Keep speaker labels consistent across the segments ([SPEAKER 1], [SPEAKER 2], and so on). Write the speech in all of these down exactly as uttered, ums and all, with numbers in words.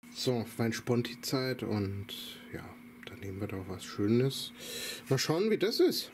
[SPEAKER 1] So, Weinsponti-Zeit und ja, da nehmen wir doch was Schönes. Mal schauen, wie das ist.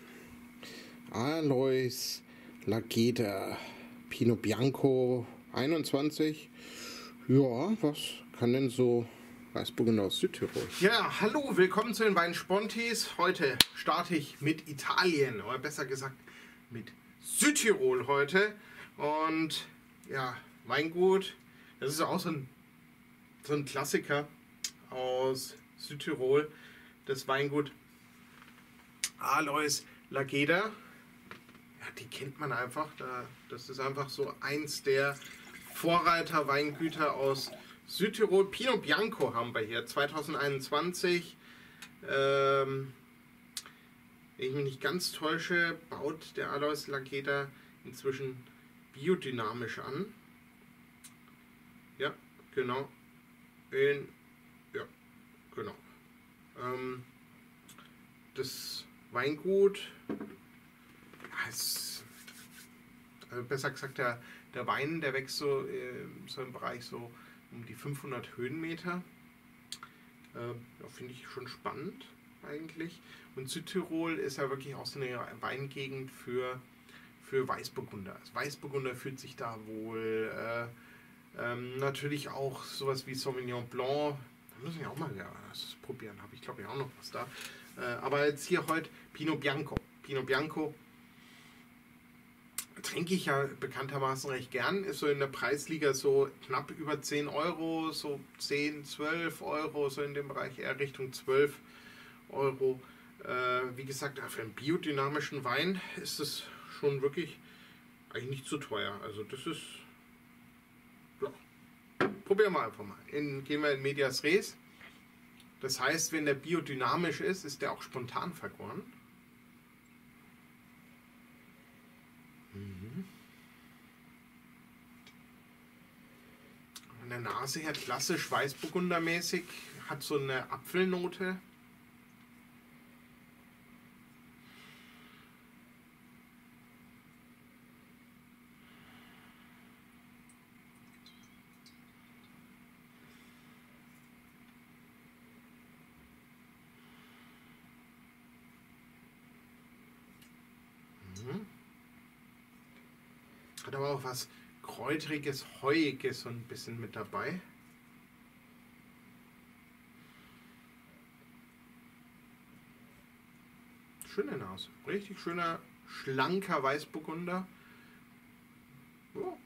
[SPEAKER 1] Alois Lageda Pinot Bianco einundzwanzig. Ja, was kann denn so Weißburgunder aus Südtirol?
[SPEAKER 2] Ja, hallo, willkommen zu den Weinspontis. Heute starte ich mit Italien, oder besser gesagt mit Südtirol heute. Und ja, Weingut, das ist auch so ein, so ein Klassiker aus Südtirol, das Weingut Alois Lageda. Ja, die kennt man einfach, das ist einfach so eins der Vorreiter-Weingüter aus Südtirol. Pinot Bianco haben wir hier, zwanzig einundzwanzig. Ähm, wenn ich mich nicht ganz täusche, baut der Alois Lageda inzwischen biodynamisch an. Ja, genau. In, ja, genau. Ähm, das Weingut, ja, ist, also besser gesagt, der, der Wein, der wächst so, äh, so im Bereich so um die fünfhundert Höhenmeter. Äh, ja, finde ich schon spannend eigentlich. Und Südtirol ist ja wirklich auch so eine Weingegend für, für Weißburgunder. Also Weißburgunder fühlt sich da wohl. Äh, ähm, natürlich auch sowas wie Sauvignon Blanc. Da müssen wir auch mal ja, das probieren. Habe ich glaube ich auch noch was da. Äh, aber jetzt hier heute Pinot Bianco. Pinot Bianco trinke ich ja bekanntermaßen recht gern. Ist so in der Preisliga so knapp über zehn Euro, so zehn, zwölf Euro, so in dem Bereich eher Richtung zwölf Euro. Äh, wie gesagt, für einen biodynamischen Wein ist es schon wirklich eigentlich nicht zu teuer. Also das ist, ja, probieren wir einfach mal. In, gehen wir in Medias Res. Das heißt, wenn der biodynamisch ist, ist der auch spontan vergoren. Von der Nase her klassisch Weißburgundermäßig, hat so eine Apfelnote. Hat aber auch was Kräutriges, Heuiges so ein bisschen mit dabei. Schöne Nase. Richtig schöner, schlanker Weißburgunder. Oh.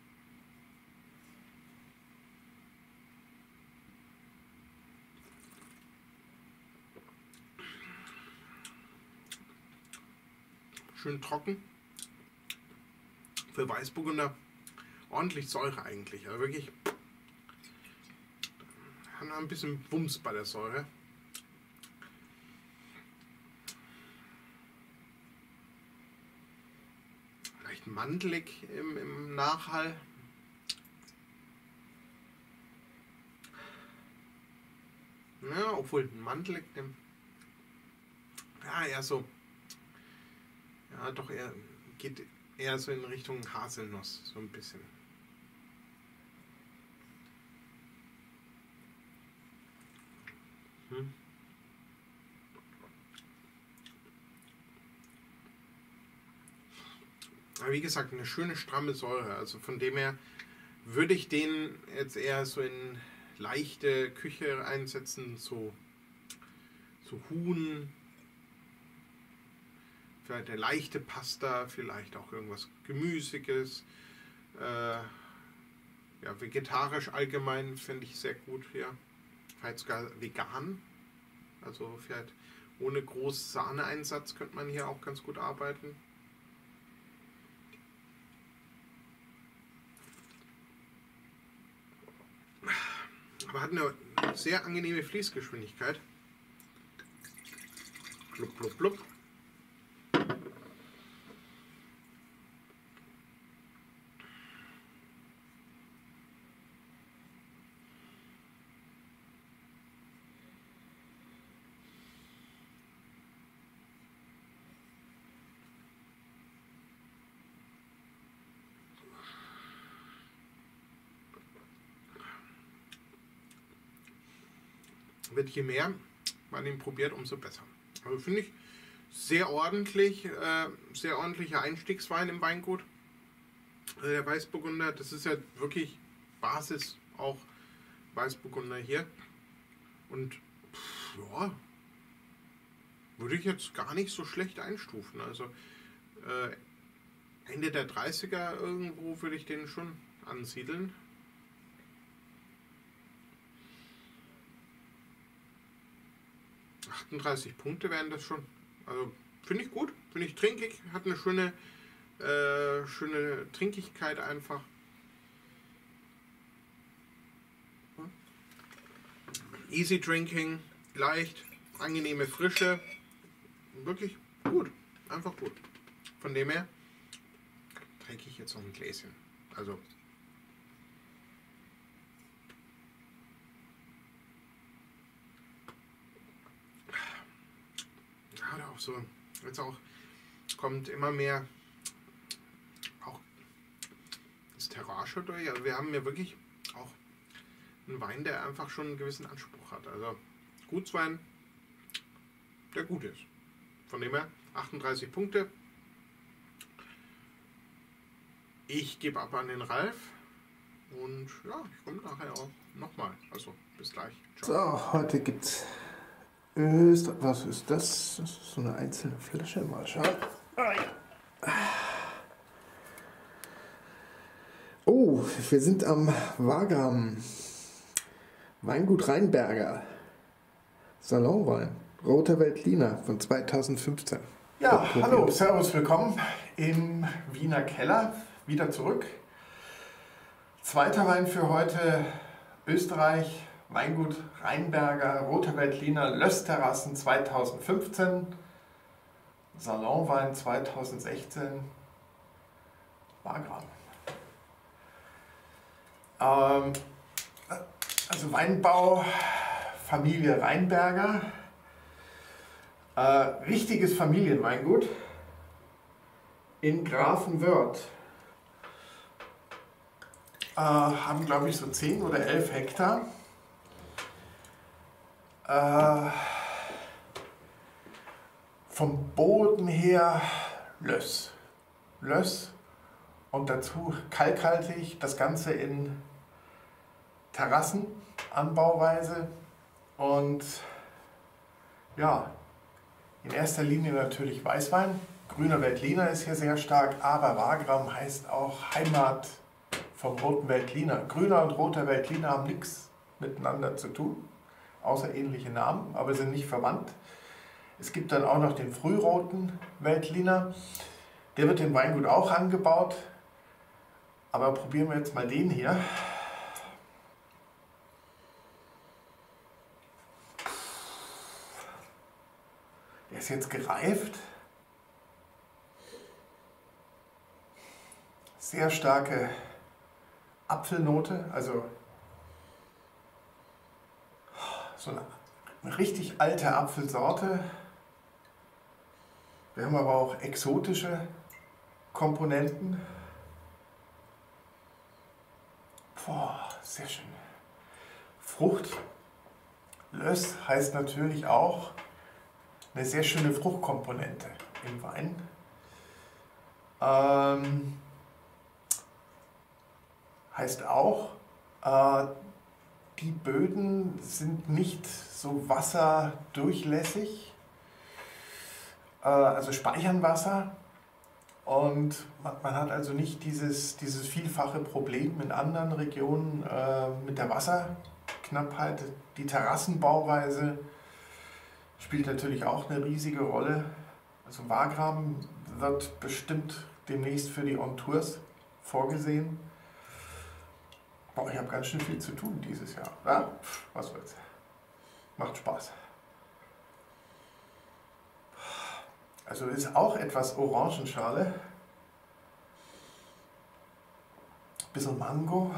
[SPEAKER 2] Schön trocken. Für Weißburgunder ordentlich Säure eigentlich. Also wirklich haben ein bisschen Wumms bei der Säure. Leicht mandelig im, im Nachhall. Ja, obwohl mandelig, ja, eher so, ja, doch eher, geht eher so in Richtung Haselnuss, so ein bisschen. Hm. Aber wie gesagt, eine schöne stramme Säure. Also von dem her würde ich den jetzt eher so in leichte Küche einsetzen, so, so Huhn, vielleicht eine leichte Pasta, vielleicht auch irgendwas Gemüsiges. Äh, ja, vegetarisch allgemein finde ich sehr gut hier. Vielleicht sogar vegan. Also vielleicht ohne großen Sahneeinsatz könnte man hier auch ganz gut arbeiten. Aber hat eine sehr angenehme Fließgeschwindigkeit. Blub, blub, blub. wird je mehr man ihn probiert, umso besser. Also finde ich sehr ordentlich, äh, sehr ordentlicher Einstiegswein im Weingut. Äh, der Weißburgunder, das ist ja wirklich Basis auch Weißburgunder hier. Und pff, ja, würde ich jetzt gar nicht so schlecht einstufen. Also äh, Ende der dreißiger irgendwo würde ich den schon ansiedeln. achtunddreißig Punkte wären das schon. Also finde ich gut, finde ich trinkig, hat eine schöne, äh, schöne Trinkigkeit einfach. Easy Drinking, leicht, angenehme Frische, wirklich gut, einfach gut. Von dem her trinke ich jetzt noch ein Gläschen. Also ja, auch so, jetzt auch kommt immer mehr auch das Terroir durch. Also wir haben ja wirklich auch einen Wein, der einfach schon einen gewissen Anspruch hat. Also Gutswein, der gut ist. Von dem her achtunddreißig Punkte. Ich gebe ab an den Ralf und ja, ich komme nachher auch nochmal. Also bis gleich.
[SPEAKER 1] Ciao. So, heute gibt's Öst. Was ist das? Das ist so eine einzelne Flasche. Mal schauen. Ah, ja. Oh, wir sind am Wagram. Weingut Rheinberger. Salonwein. Roter Veltliner von zweitausendfünfzehn.
[SPEAKER 3] Ja, hallo, servus, willkommen im Wiener Keller. Wieder zurück. Zweiter Wein für heute, Österreich, Weingut Rheinberger, Roter Veltliner, Lössterrassen zweitausendfünfzehn, Salonwein zweitausendsechzehn, Wagram. Ähm, also Weinbau, Familie Rheinberger, äh, richtiges Familienweingut in Grafenwörth. Äh, haben, glaube ich, so zehn oder elf Hektar. Äh, vom Boden her Löss. Löss und dazu kalkhaltig, das Ganze in Terrassenanbauweise und ja, in erster Linie natürlich Weißwein. Grüner Veltliner ist hier sehr stark, aber Wagram heißt auch Heimat vom Roten Veltliner. Grüner und Roter Veltliner haben nichts miteinander zu tun, außer ähnliche Namen, aber sind nicht verwandt. Es gibt dann auch noch den Frühroten Veltliner. Der wird im Weingut auch angebaut, aber probieren wir jetzt mal den hier. Der ist jetzt gereift. Sehr starke Apfelnote, also so eine richtig alte Apfelsorte. Wir haben aber auch exotische Komponenten. Boah, sehr schön. Frucht. Löss heißt natürlich auch eine sehr schöne Fruchtkomponente im Wein. Ähm, heißt auch, äh, die Böden sind nicht so wasserdurchlässig, äh, also speichern Wasser und man, man hat also nicht dieses, dieses vielfache Problem in anderen Regionen äh, mit der Wasserknappheit. Die Terrassenbauweise spielt natürlich auch eine riesige Rolle. Also Wagram wird bestimmt demnächst für die On Tours vorgesehen. Boah, ich habe ganz schön viel zu tun dieses Jahr. Ja, was soll's. Macht Spaß. Also ist auch etwas Orangenschale. Bisschen Mango.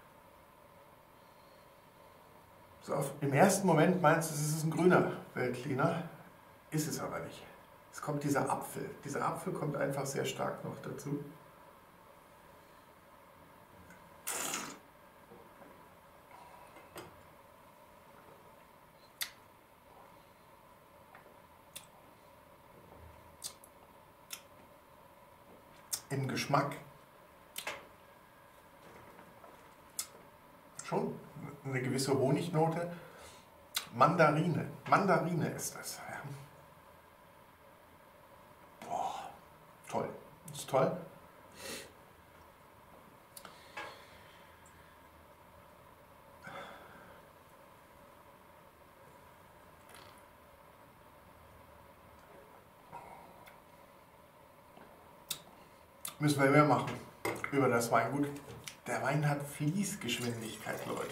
[SPEAKER 3] So, auf, im ersten Moment meinst du, es ist ein grüner Veltliner. Ist es aber nicht. Es kommt dieser Apfel. Dieser Apfel kommt einfach sehr stark noch dazu. im Geschmack schon eine gewisse Honignote. Mandarine. Mandarine ist das. Ja. Boah, toll. Das ist toll. Müssen wir mehr machen über das Weingut. Der Wein hat Fließgeschwindigkeit, Leute.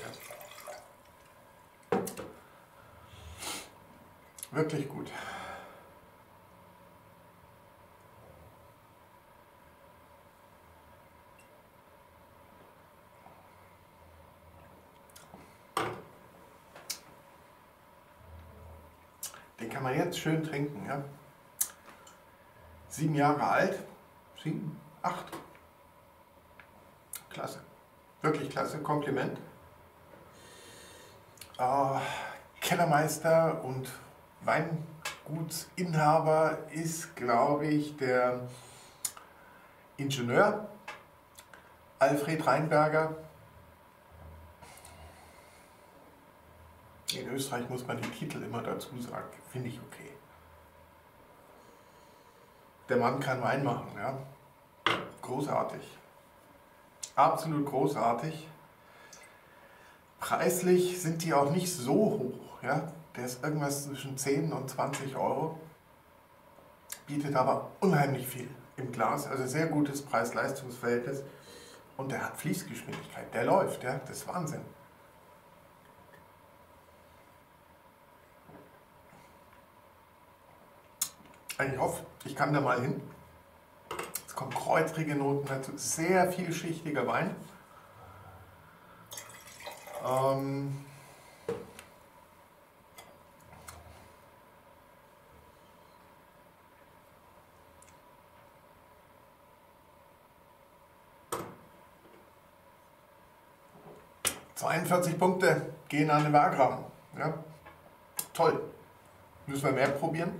[SPEAKER 3] Wirklich gut. Den kann man jetzt schön trinken. Ja? Sieben Jahre alt. Sieben, acht. Klasse. Wirklich klasse. Kompliment. Äh, Kellermeister und Weingutsinhaber ist, glaube ich, der Ingenieur Alfred Reinberger. In Österreich muss man die Titel immer dazu sagen. Finde ich okay. Der Mann kann Wein machen, ja. Großartig. Absolut großartig. Preislich sind die auch nicht so hoch, ja. Der ist irgendwas zwischen zehn und zwanzig Euro. Bietet aber unheimlich viel im Glas. Also sehr gutes Preis-Leistungs-Verhältnis. Und der hat Fließgeschwindigkeit. Der läuft, ja. Das ist Wahnsinn. Ich hoffe, ich kann da mal hin. Es kommen kräutrige Noten dazu. Sehr vielschichtiger Wein. Ähm zweiundvierzig Punkte gehen an den Wagram. Ja. Toll. Müssen wir mehr probieren.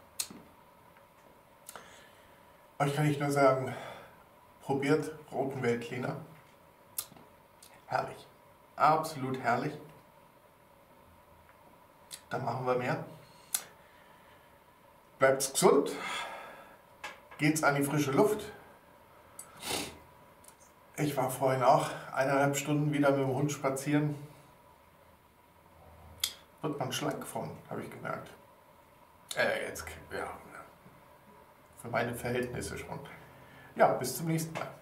[SPEAKER 3] Euch kann ich nur sagen, probiert Roten Veltliner. Herrlich. Absolut herrlich. Da machen wir mehr. Bleibt's gesund. Geht's an die frische Luft. Ich war vorhin auch eineinhalb Stunden wieder mit dem Hund spazieren. Wird man schlank von, habe ich gemerkt. Äh, jetzt, ja. Für meine Verhältnisse schon. Ja, bis zum nächsten Mal.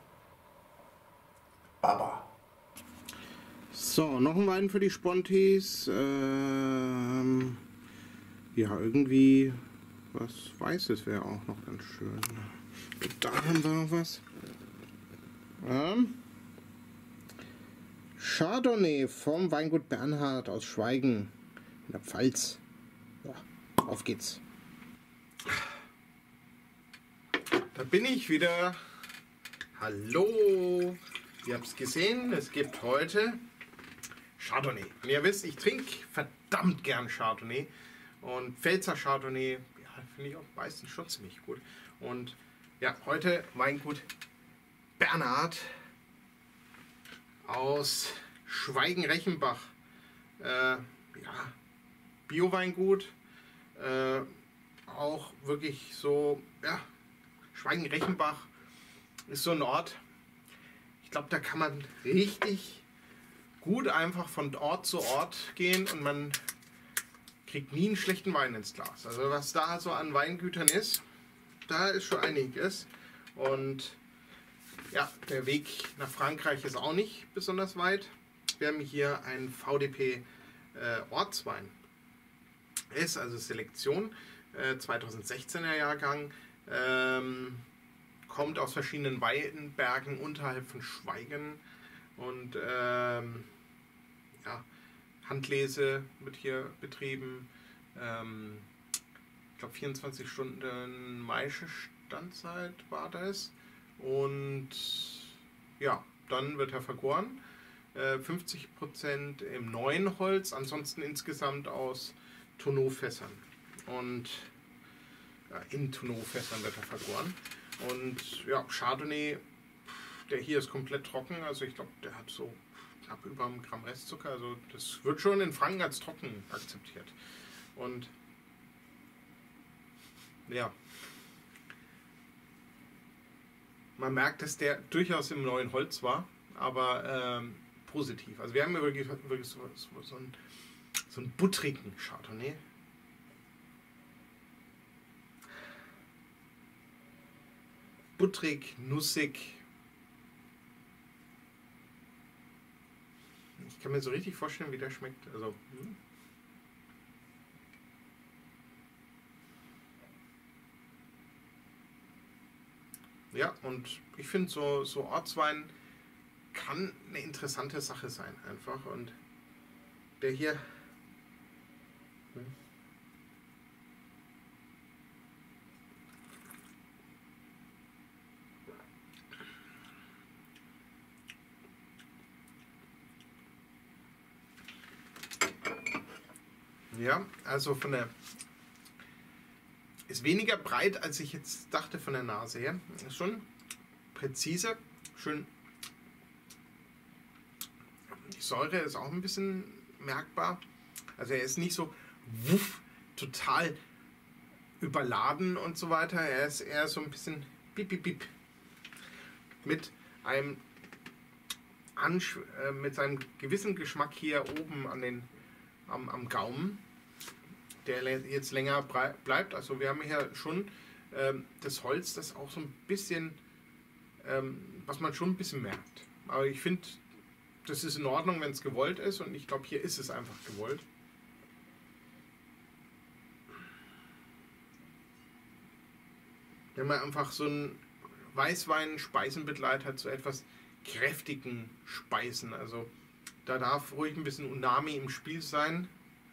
[SPEAKER 3] Baba.
[SPEAKER 2] So, noch ein Wein für die Spontis. Ähm, ja, irgendwie was Weißes wäre auch noch ganz schön. Da haben wir noch was. Ähm, Chardonnay vom Weingut Bernhard aus Schweigen in der Pfalz. Ja, auf geht's. Da bin ich wieder. Hallo. Ihr habt es gesehen, es gibt heute Chardonnay. Und ihr wisst, ich trinke verdammt gern Chardonnay. Und Pfälzer Chardonnay, ja, finde ich auch meistens schon ziemlich gut. Und ja, heute Weingut Bernhard aus Schweigen-Rechenbach. Äh, ja, Bio-Weingut. Äh, auch wirklich so, ja, Schweigen-Rechenbach ist so ein Ort, ich glaube, da kann man richtig gut einfach von Ort zu Ort gehen und man kriegt nie einen schlechten Wein ins Glas. Also was da so an Weingütern ist, da ist schon einiges. Und ja, der Weg nach Frankreich ist auch nicht besonders weit. Wir haben hier einen V D P äh, Ortswein. Ist also Selektion, äh, zweitausendsechzehner Jahrgang. Ähm, kommt aus verschiedenen Weinbergen unterhalb von Schweigen und ähm, ja, Handlese wird hier betrieben. Ähm, ich glaube vierundzwanzig Stunden Maische Standzeit war das und ja, dann wird er vergoren. Äh, fünfzig Prozent im neuen Holz, ansonsten insgesamt aus Tonneaufässern und in Tonneaufässern wird er vergoren. Und ja, Chardonnay, der hier ist komplett trocken. Also ich glaube, der hat so knapp über ein Gramm Restzucker. Also das wird schon in Franken als trocken akzeptiert. Und ja, man merkt, dass der durchaus im neuen Holz war, aber ähm, positiv. Also wir haben ja wirklich, wirklich so, so, so, einen, so einen buttrigen Chardonnay. Buttrig, nussig. Ich kann mir so richtig vorstellen, wie der schmeckt. Also, hm. Ja, und ich finde, so, so Ortswein kann eine interessante Sache sein, einfach. Und der hier. Hm. Ja, also von der. Ist weniger breit, als ich jetzt dachte von der Nase her. Ist schon präzise, schön. Die Säure ist auch ein bisschen merkbar. Also er ist nicht so wuff, total überladen und so weiter. Er ist eher so ein bisschen bip, bip, bip. Mit einem Ansch äh, mit seinem gewissen Geschmack hier oben an den, am, am Gaumen, der jetzt länger bleibt. Also wir haben hier schon ähm, das Holz, das auch so ein bisschen, ähm, was man schon ein bisschen merkt. Aber ich finde, das ist in Ordnung, wenn es gewollt ist, und ich glaube, hier ist es einfach gewollt. Wenn man einfach so einen Weißwein-Speisenbegleiter hat, so etwas kräftigen Speisen. Also da darf ruhig ein bisschen Unami im Spiel sein.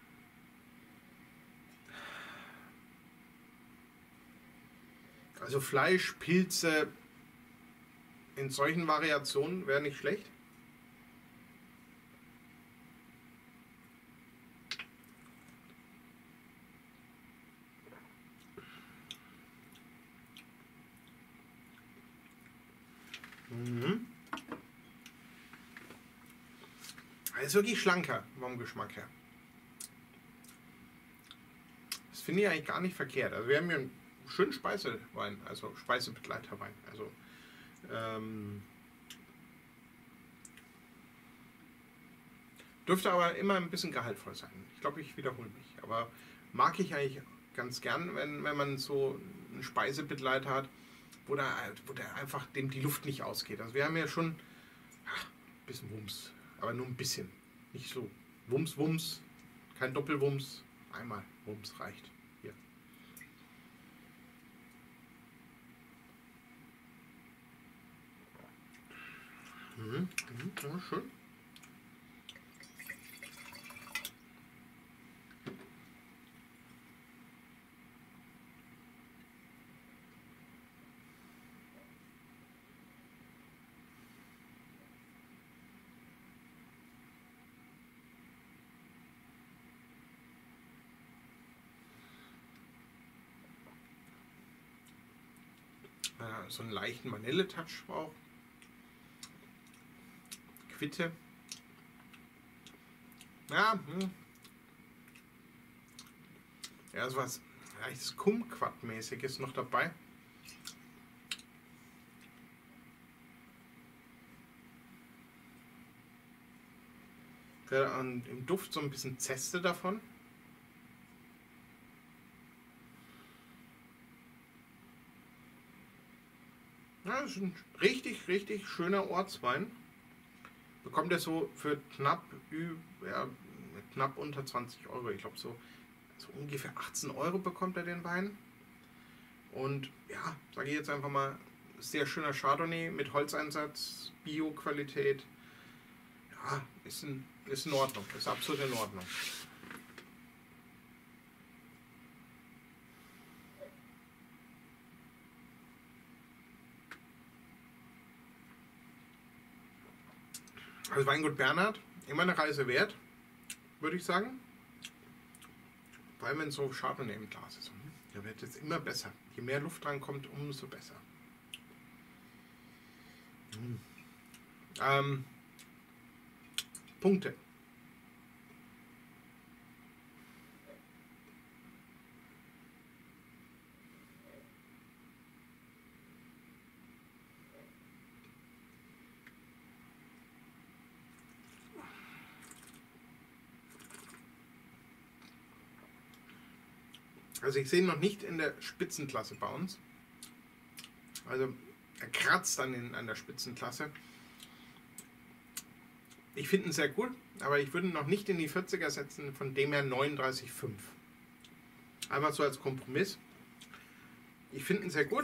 [SPEAKER 2] Also Fleisch, Pilze in solchen Variationen wäre nicht schlecht. Mhm. Er ist wirklich schlanker vom Geschmack her. Das finde ich eigentlich gar nicht verkehrt. Also wir haben hier einen schönen Speisewein, also Speisebegleiterwein. Also ähm, dürfte aber immer ein bisschen gehaltvoll sein. Ich glaube, ich wiederhole mich. Aber mag ich eigentlich ganz gern, wenn, wenn man so einen Speisebegleiter hat, wo der, wo der einfach dem die Luft nicht ausgeht. Also wir haben ja schon ach, ein bisschen Wumms, aber nur ein bisschen. Nicht so Wumms, Wumms, kein Doppelwumms, einmal Wumms reicht. Hier. Mhm, mhm, ja, schön. So einen leichten Vanille-Touch auch. Quitte. Ja, hm. Ja, so was leichtes Kumquat-mäßiges noch dabei. Und im Duft so ein bisschen Zeste davon. Ja, das ist ein richtig, richtig schöner Ortswein. Bekommt er so für knapp, ja, knapp unter zwanzig Euro. Ich glaube, so, so ungefähr achtzehn Euro bekommt er den Wein. Und ja, sage ich jetzt einfach mal, sehr schöner Chardonnay mit Holzeinsatz, Bio-Qualität. Ja, ist in, ist in Ordnung, ist absolut in Ordnung. Also Weingut Bernhard, immer eine Reise wert, würde ich sagen. Vor allem wenn so Chardonnay im Glas ist. Der wird jetzt immer besser. Je mehr Luft dran kommt, umso besser. Ähm, Punkte. Also ich sehe ihn noch nicht in der Spitzenklasse bei uns. Also er kratzt an, den, an der Spitzenklasse. Ich finde ihn sehr gut, aber ich würde ihn noch nicht in die vierziger setzen, von dem her neununddreißig Komma fünf. Einfach so als Kompromiss. Ich finde ihn sehr gut.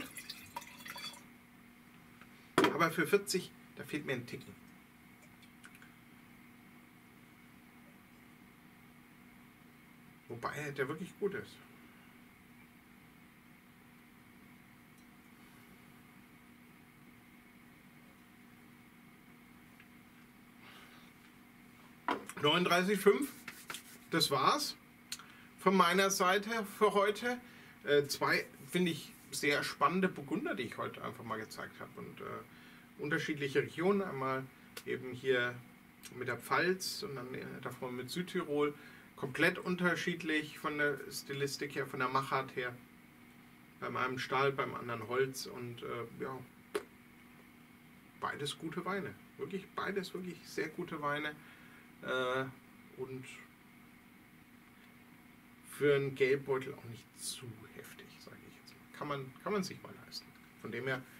[SPEAKER 2] Aber für vierzig, da fehlt mir ein Ticken. Wobei der wirklich gut ist. neununddreißig Komma fünf, das war's von meiner Seite für heute. Äh, zwei, finde ich, sehr spannende Burgunder, die ich heute einfach mal gezeigt habe. Und äh, unterschiedliche Regionen, einmal eben hier mit der Pfalz und dann äh, davor mit Südtirol. Komplett unterschiedlich von der Stilistik her, von der Machart her. Beim einen Stahl, beim anderen Holz und äh, ja, beides gute Weine. Wirklich, beides wirklich sehr gute Weine. Äh, und für einen Geldbeutel auch nicht zu heftig, sage ich jetzt mal. Kann man, kann man sich mal leisten. Von dem her,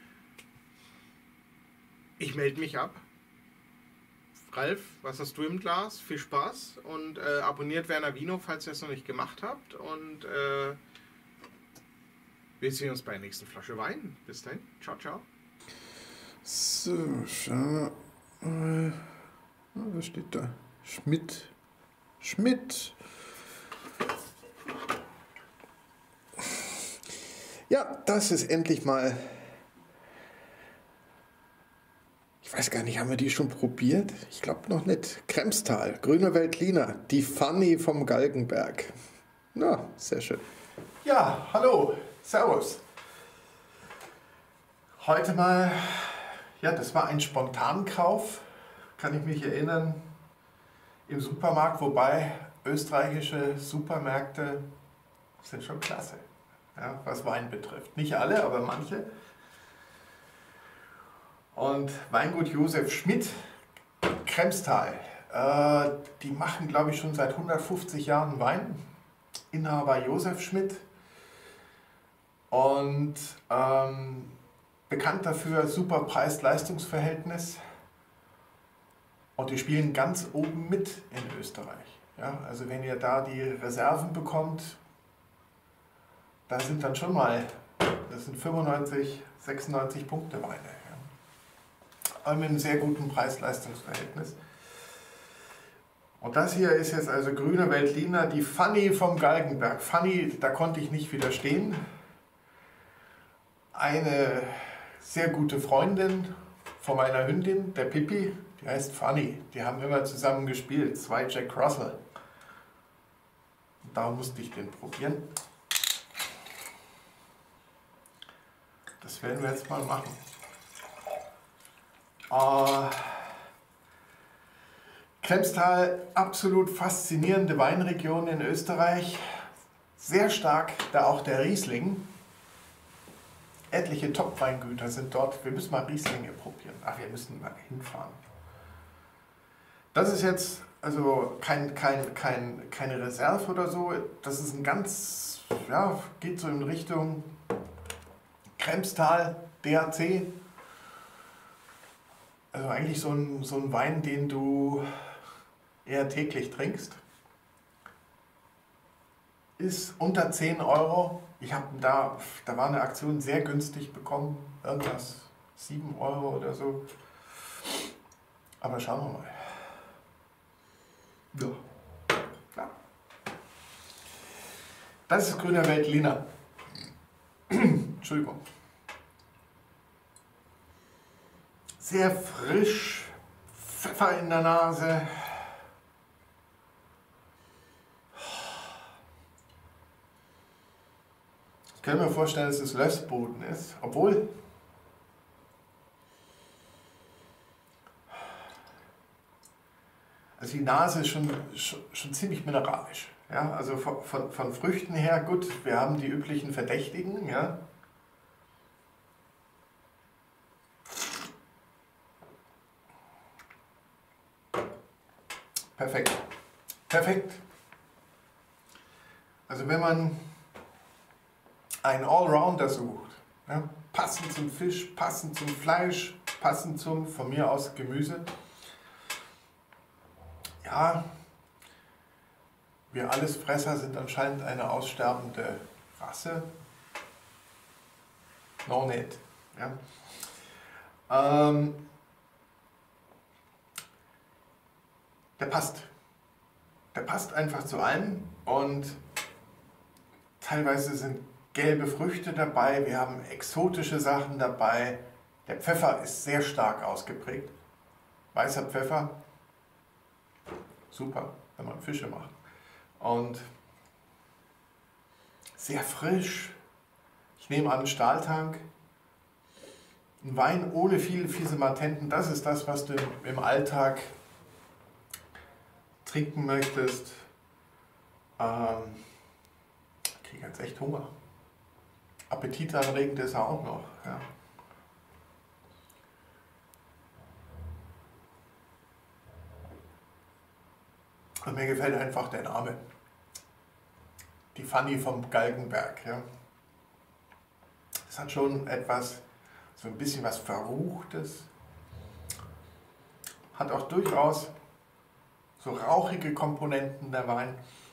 [SPEAKER 2] ich melde mich ab. Ralf, was hast du im Glas? Viel Spaß und äh, abonniert Werner Vino, falls ihr es noch nicht gemacht habt. Und äh, wir sehen uns bei der nächsten Flasche Wein. Bis dahin. Ciao, ciao.
[SPEAKER 1] So, schau mal. Was steht da? Schmidt. Schmidt. Ja, das ist endlich mal. Ich weiß gar nicht, haben wir die schon probiert? Ich glaube noch nicht. Kremstal, Grüner Veltliner, die Fanny vom Galgenberg. Na, sehr schön.
[SPEAKER 3] Ja, hallo, servus. Heute mal, ja, das war ein Spontankauf, kann ich mich erinnern, im Supermarkt, wobei österreichische Supermärkte sind schon klasse, ja, was Wein betrifft. Nicht alle, aber manche. Und Weingut Josef Schmidt, Kremstal, äh, die machen, glaube ich, schon seit hundertfünfzig Jahren Wein. Inhaber Josef Schmidt und ähm, bekannt dafür, super Preis-Leistungs-Verhältnis. Und die spielen ganz oben mit in Österreich. Ja, also wenn ihr da die Reserven bekommt, da sind dann schon mal, das sind fünfundneunzig, sechsundneunzig Punkte Weine. Ja. Und mit einem sehr guten Preis-Leistungs-Verhältnis. Und das hier ist jetzt also Grüner Veltliner, die Fanny vom Galgenberg. Fanny, da konnte ich nicht widerstehen. Eine sehr gute Freundin von meiner Hündin, der Pippi, die heißt Fanny. Die haben immer zusammen gespielt, zwei Jack Russell. Und da musste ich den probieren. Das werden wir jetzt mal machen. Äh, Kremstal, absolut faszinierende Weinregion in Österreich. Sehr stark da auch der Riesling. Etliche Top-Weingüter sind dort. Wir müssen mal Rieslinge probieren. Ach, wir müssen mal hinfahren. Das ist jetzt also kein, kein, kein, keine Reserve oder so. Das ist ein ganz, ja, geht so in Richtung Kremstal, D A C. Also eigentlich so ein, so ein Wein, den du eher täglich trinkst. Ist unter zehn Euro. Ich habe da, da war eine Aktion sehr günstig bekommen. Irgendwas sieben Euro oder so. Aber schauen wir mal. Ja. Ja. Das ist Grüner Veltliner. Entschuldigung. Sehr frisch. Pfeffer in der Nase. Ich kann mir vorstellen, dass es Lössboden ist, obwohl Also die Nase ist schon, schon, schon ziemlich mineralisch. Ja? Also von, von, von Früchten her, gut, wir haben die üblichen Verdächtigen. Ja? Perfekt. Perfekt. Also wenn man einen Allrounder sucht, ja, passend zum Fisch, passend zum Fleisch, passend zum, von mir aus, Gemüse. Ja, wir Allesfresser sind anscheinend eine aussterbende Rasse. No nicht. Ja. Ähm, der passt. Der passt einfach zu allem und teilweise sind gelbe Früchte dabei, wir haben exotische Sachen dabei. Der Pfeffer ist sehr stark ausgeprägt. Weißer Pfeffer, super, wenn man Fische macht. Und sehr frisch. Ich nehme an, Stahltank. Ein Wein ohne viele Fiesematenten, das ist das, was du im Alltag trinken möchtest. Ähm, ich kriege jetzt echt Hunger. Appetitanregend ist er auch noch. Ja. Und mir gefällt einfach der Name. Die Fanny vom Galgenberg. Ja. Das hat schon etwas, so ein bisschen was Verruchtes. Hat auch durchaus so rauchige Komponenten der Wein.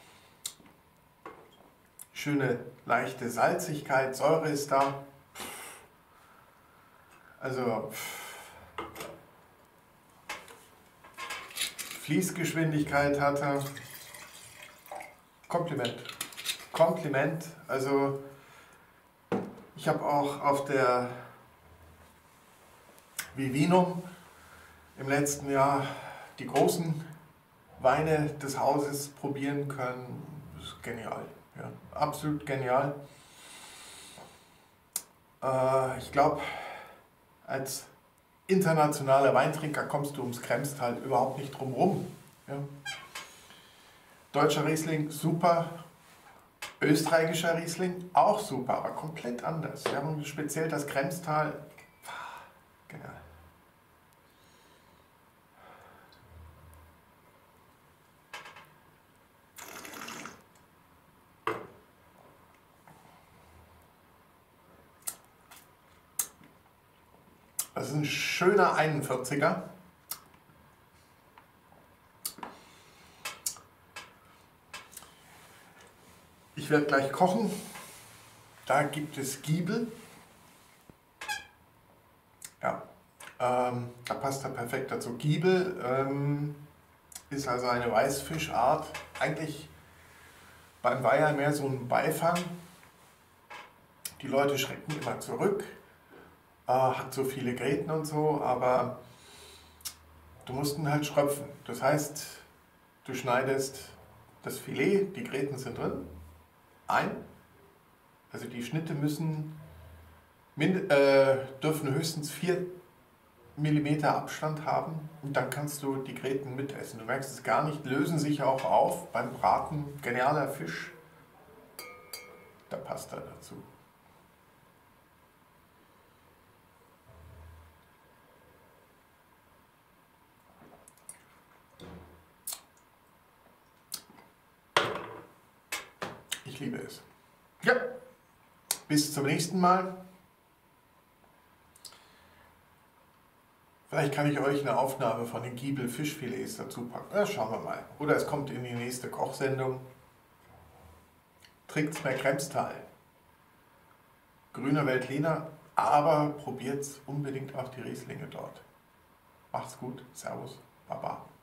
[SPEAKER 3] Schöne, leichte Salzigkeit, Säure ist da. Also Fließgeschwindigkeit hat er. Kompliment. Kompliment. Also ich habe auch auf der Vivinum im letzten Jahr die großen Weine des Hauses probieren können. Das ist genial. Ja, absolut genial. Äh, ich glaube, als internationaler Weintrinker kommst du ums Kremstal überhaupt nicht drum rum. Ja. Deutscher Riesling, super. Österreichischer Riesling, auch super, aber komplett anders. Wir haben speziell das Kremstal. Genial. Das ist ein schöner einundvierziger. Ich werde gleich kochen. Da gibt es Giebel. Ja, ähm, da passt er perfekt dazu. Giebel ähm, ist also eine Weißfischart. Eigentlich beim Weiher mehr so ein Beifang. Die Leute schrecken immer zurück. Äh, hat so viele Gräten und so, aber du musst ihn halt schröpfen. Das heißt, du schneidest das Filet, die Gräten sind drin, ein. Also die Schnitte müssen, mind, äh, dürfen höchstens vier Millimeter Abstand haben und dann kannst du die Gräten mitessen. Du merkst es gar nicht, lösen sich auch auf beim Braten. Genialer Fisch, da passt er dazu. Ich liebe es. Ja, bis zum nächsten Mal. Vielleicht kann ich euch eine Aufnahme von den Giebel Fischfilets dazu packen. Ja, schauen wir mal. Oder es kommt in die nächste Kochsendung. Trinkt's mehr Kremstal. Grüner Veltliner, aber probiert unbedingt auch die Rieslinge dort. Macht's gut. Servus. Baba.